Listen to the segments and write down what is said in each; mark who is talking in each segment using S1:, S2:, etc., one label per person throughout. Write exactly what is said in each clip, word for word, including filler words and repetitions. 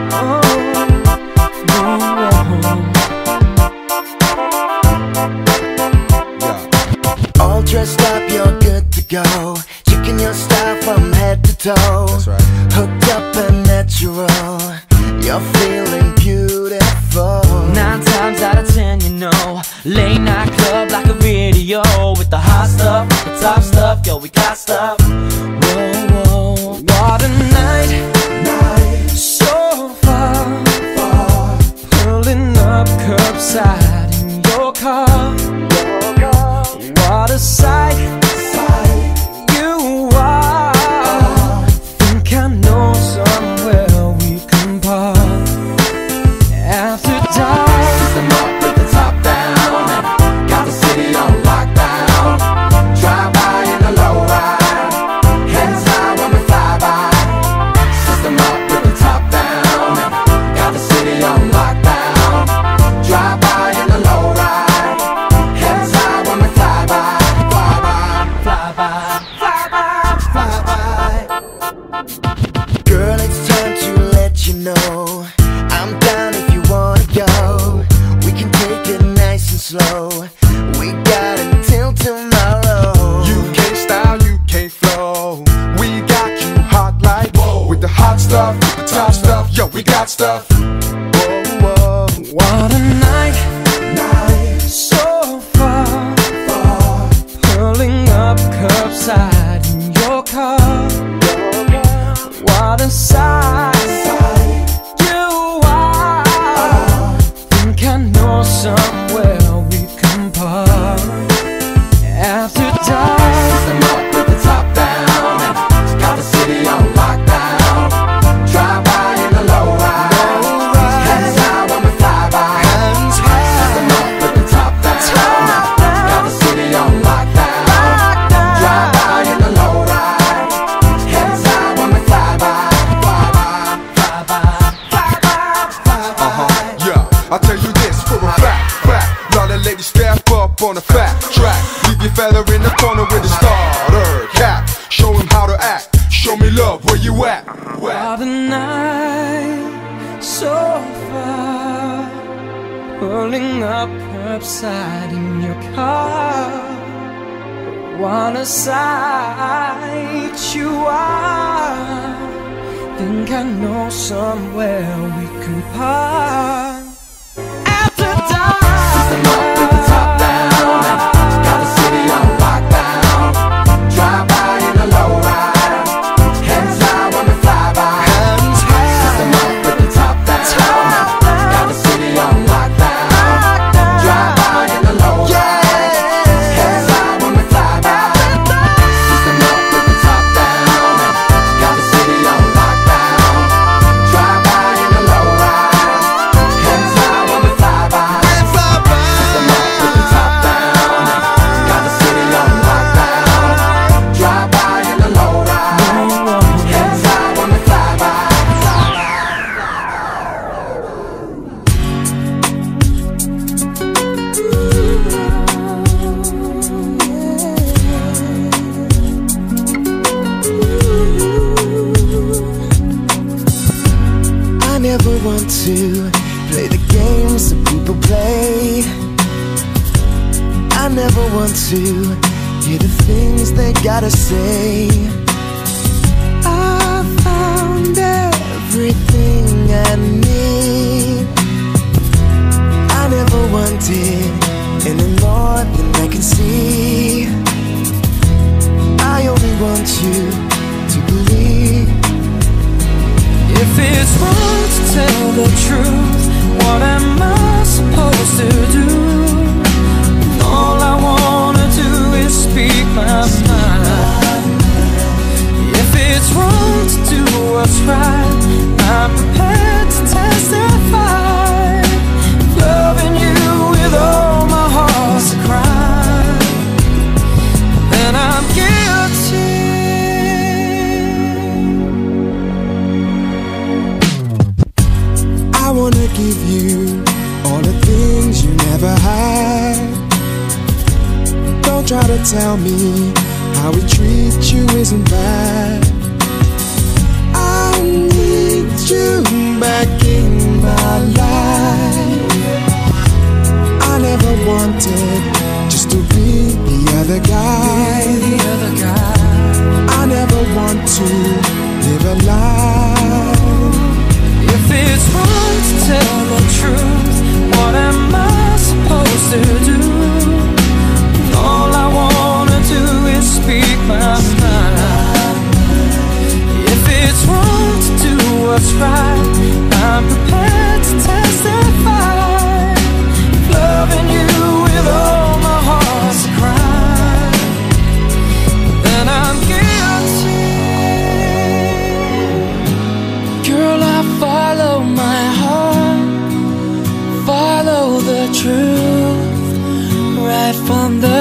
S1: All dressed up, you're good to go. Checking your style from head to toe.
S2: That's right.
S1: Hooked up and natural. You're feeling beautiful.
S3: Nine times out of ten, you know, late night club like a video with the hot stuff, the top stuff, yo, we got stuff. Whoa, whoa, what a night, night, so far, far, pulling up curbside in your car, your car. What a sight, sight, you are. Think I know somewhere we can park. After dark,
S4: system up with the top down, and got the city on lockdown. Drive by in the low ride, hands high when we fly by. System up with the top down, and got the city on lockdown. Drive by in the low ride, hands high when we fly by. Fly by, fly by, fly by, fly by.
S1: Girl, it's time to let you know I'm down if you wanna go. We can take it nice and slow. We got until tomorrow.
S2: U K style, U K flow. We got you hot like whoa. With the hot stuff, with the top stuff. Yo, we got stuff. Whoa, whoa.
S3: what a night, night, so far, far, pulling up curbside in your car, your car. What a sight, sight, you are. Think I know somewhere we can park. After dark,
S4: System up with the top down, and got the city on lockdown. Drive by in the low ride, hands high when we fly by. System up with the top down, got the city on lockdown. Drive by in the low ride, hands high when we fly by. Fly by, fly by, fly by, fly by.
S2: Uh-huh, yeah, I'll tell you this for a fact, fact. Lot of ladies step up on a fat track. Leave your fella in the corner with a starter cap. Show him how to act, show me love, where you at? Where?
S3: what a night, so far, pulling up curbside in your car. What a sight you are. Think I know somewhere we can park. After dark,
S4: System up with the top down, and got the city on lockdown. Drive by in the low ride, hands high when we fly by. System up with the top down, got the city on lockdown. Drive by in the low ride, hands high when we fly by. System up with the top down, and got the city on lockdown. Drive by in the low ride, hands high when we fly by. System up with the top down, and got the city on lockdown. Drive by in the low ride, hands high when we fly by.
S1: I never want to play the games that people play. I never want to hear the things they gotta say. I found everything I need. I never wanted any more than I can see. I only want you to believe.
S3: if it's wrong to tell the truth, what am I supposed to do? All I wanna do is speak my mind. If it's wrong to do what's right, I'm prepared to testify. Loving you with all my heart's a crime, then I'm guilty.
S1: I wanna give you all the things you never had. Don't try to tell me how we treat you isn't bad. I need you back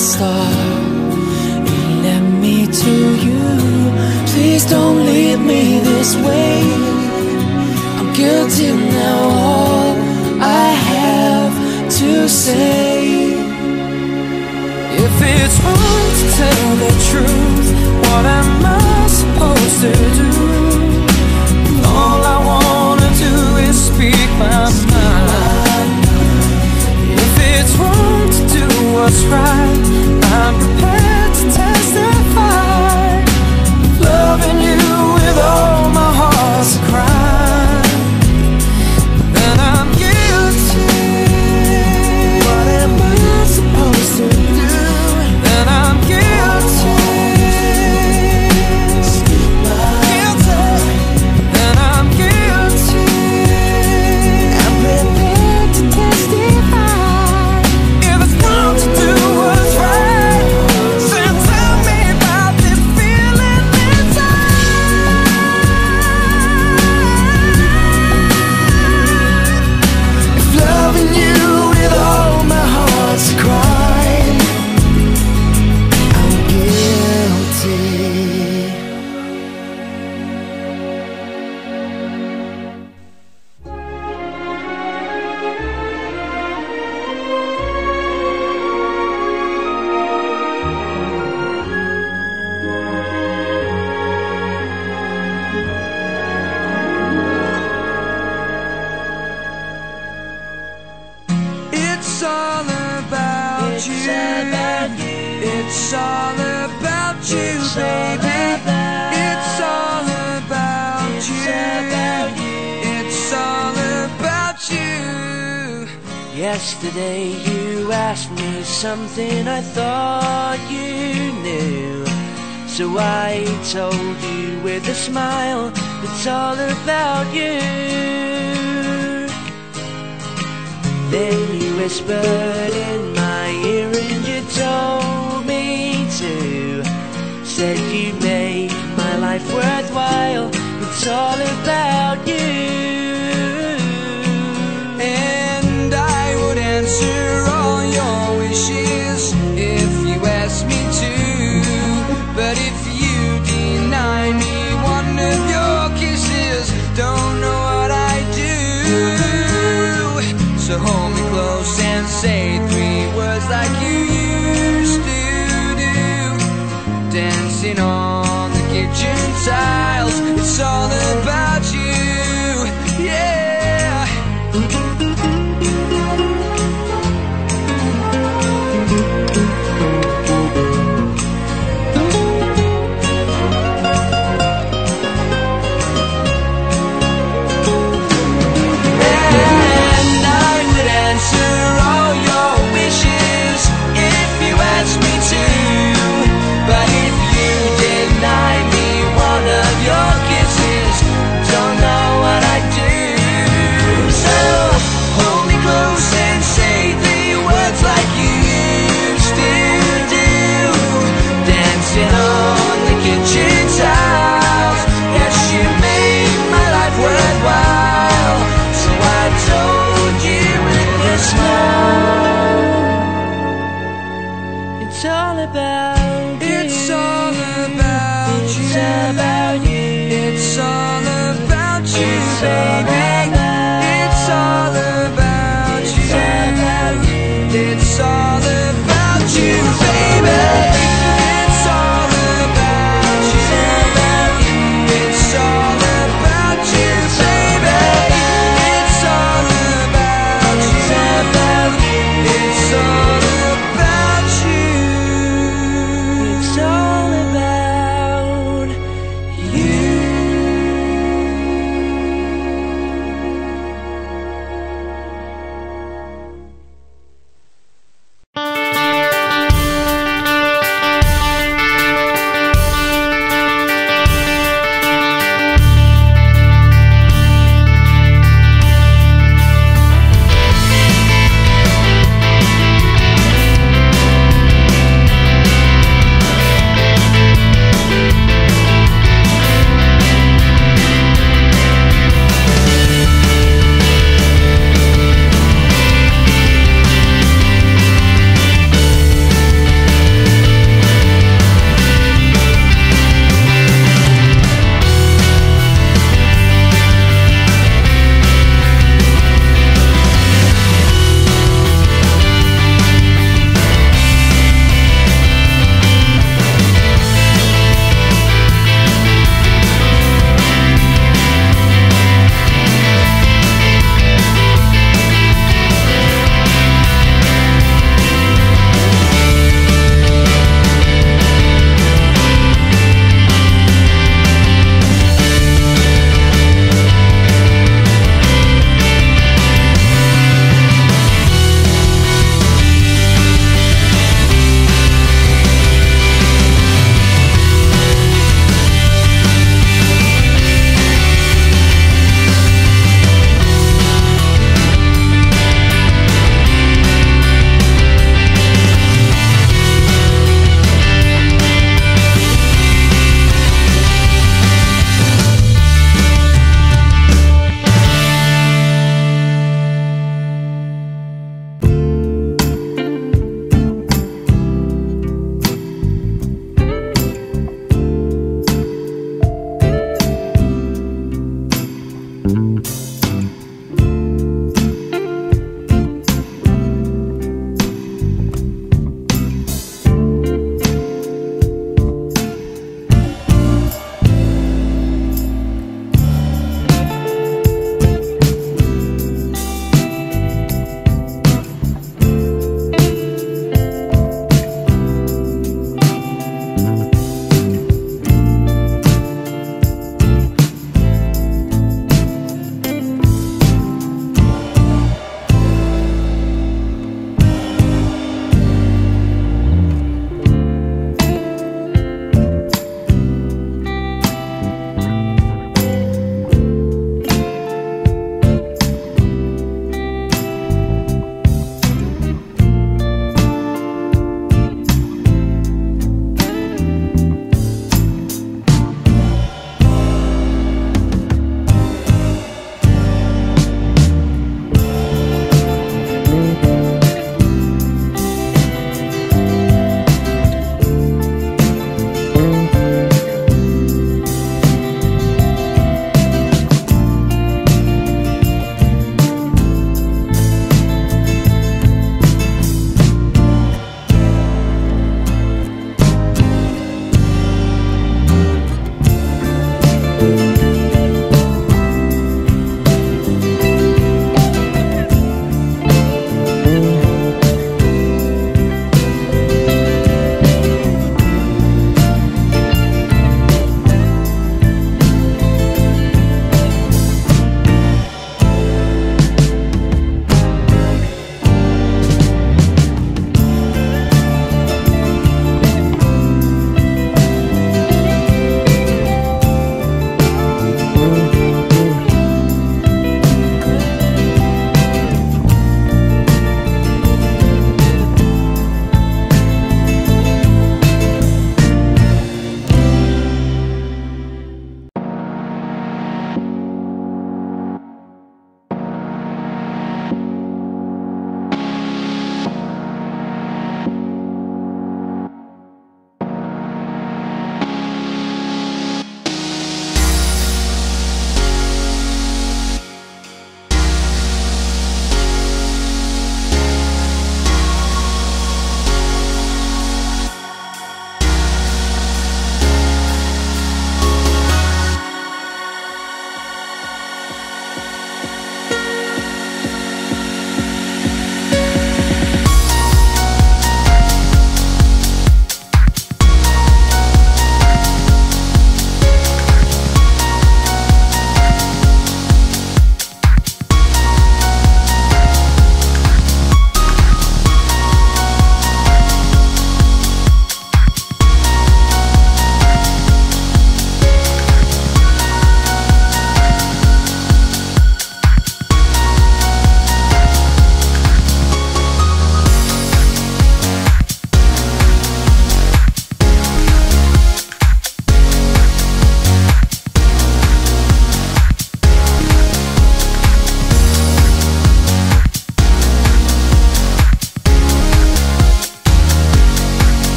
S3: star. It led me to you. Please don't leave me this way. I'm guilty now, all I have to say. If it's wrong to tell the truth, what am I supposed to do? All I wanna do is speak my mind. If it's wrong to do what's right, I'm prepared to testify. Loving you with all my heart's a crime, then I'm guilty.
S1: What am I supposed to do?
S3: Then I'm guilty. Guilty. Then I'm guilty.
S1: I'm prepared to testify.
S3: If it's wrong to do what's right, then tell me about this feeling inside.
S1: If loving you with all my heart's a crime, I'm guilty.
S3: It's all about you. It's all about you, baby. It's all about you. It's all about you. Yesterday you asked me something I thought you knew, so I told you with a smile, it's all about you. Then you whispered in my ear and you told me to. Said you made my life worthwhile. It's all about you. And I would answer all your wishes if you asked me to. But if you deny me one of your kisses, don't know what I do. So hold me close and say three words like you used to do. Dancing on the kitchen tiles, it's all about you.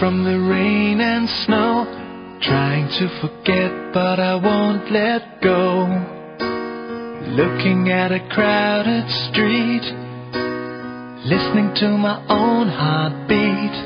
S5: from the rain and snow, trying to forget but I won't let go. Looking at a crowded street, listening to my own heartbeat.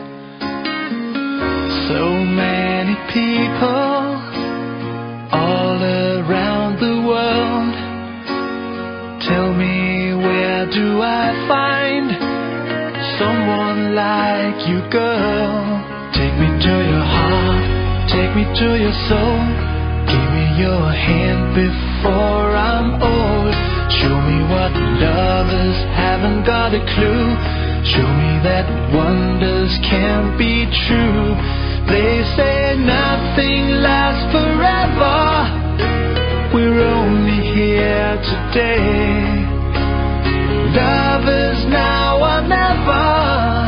S5: So many people all around the world. Tell me, where do I find someone like you, girl? Take me to your heart, take me to your soul. Give me your hand before I'm old. Show me what lovers haven't got a clue. Show me that wonders can be true. They say nothing lasts forever. We're only here today. Love is now or never.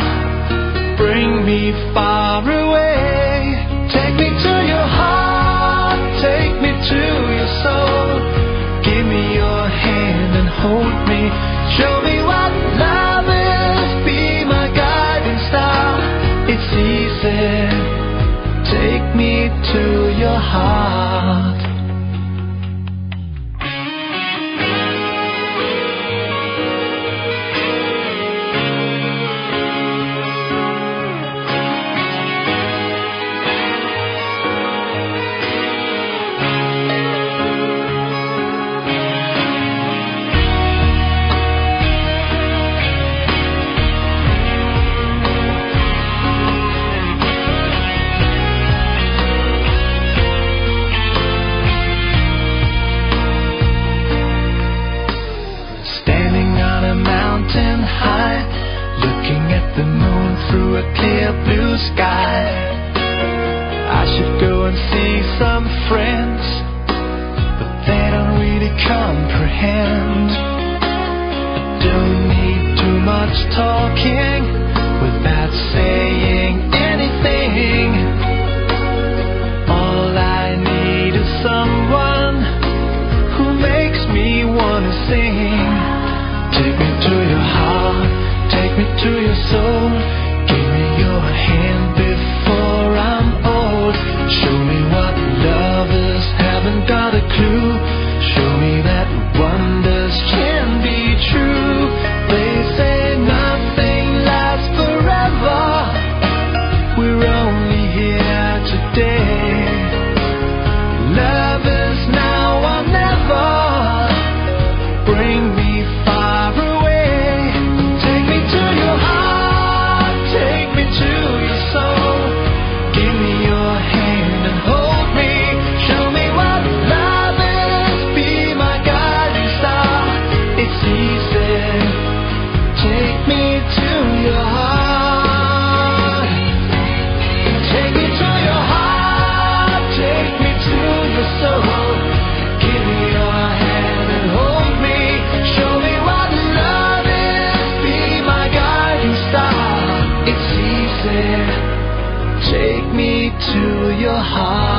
S5: Bring me far away. Take me to your heart, take me to your soul. Give me your hand and hold me. Show me what love is, be my guiding star. It's easy. Take me to your heart.
S3: Take me to your heart.